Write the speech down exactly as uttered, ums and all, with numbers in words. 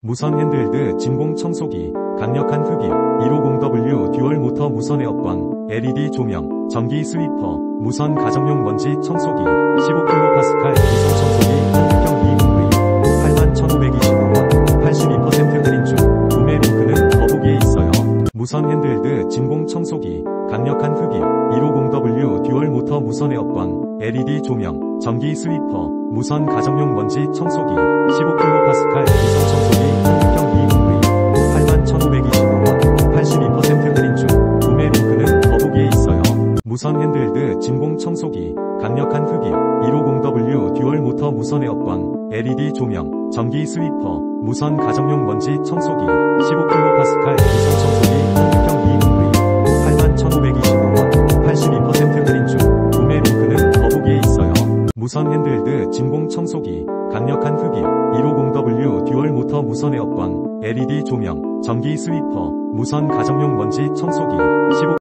무선 핸드헬드 진공 청소기, 강력한 흡입, 이백오십 더블유 듀얼 모터 무선 에어컨, 엘이디 조명, 전기 스위퍼, 무선 가정용 먼지 청소기, 십오 킬로파스칼 무선 청소기, 평 이백브이, 팔만 천오백이십오 원, 팔십이 퍼센트 할인 중. 구매 링크는 더보기에 있어요. 무선 핸드헬드 진공 청소기, 강력한 흡입, 이백오십 더블유 듀얼 모터 무선 에어컨, 엘이디 조명, 전기 스위퍼, 무선 가정용 먼지 청소기, 십오 킬로파스칼 무선 청소기, 평 이백브이, 팔만 천오백이십오 원, 팔십이 퍼센트 할인 중. 구매 링크는 더보기에 있어요. 무선 핸드헬드 진공 청소기, 강력한 흡입, 이백오십 더블유 듀얼 모터 무선 에어컨, 엘이디 조명, 전기 스위퍼, 무선 가정용 먼지 청소기, 십오 킬로파스칼 무선 청소기, 평 이백브이, 팔만 천오백이십오 원, 팔십이 퍼센트 할인 중. 구매 링크는 더보기에 있어요. 무선 핸드헬드 진공 청소기, 강력한 흡입, 이백오십 더블유 듀얼 모터 무선 에어컨, 엘이디 조명, 전기 스위퍼, 무선 가정용 먼지 청소기, 십오